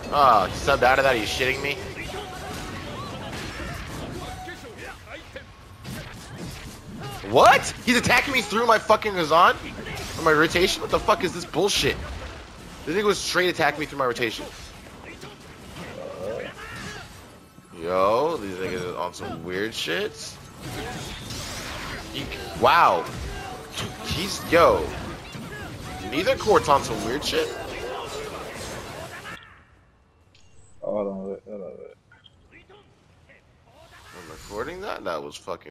Oh, he subbed out of that? Are you shitting me? What? He's attacking me through my fucking Kazan? Or my rotation? What the fuck is this bullshit? This nigga was straight attacking me through my rotation. Yo, these niggas are on some weird shit. Wow. Yo. Neither court's on some weird shit. Hold on, wait. I'm recording that? That was fucking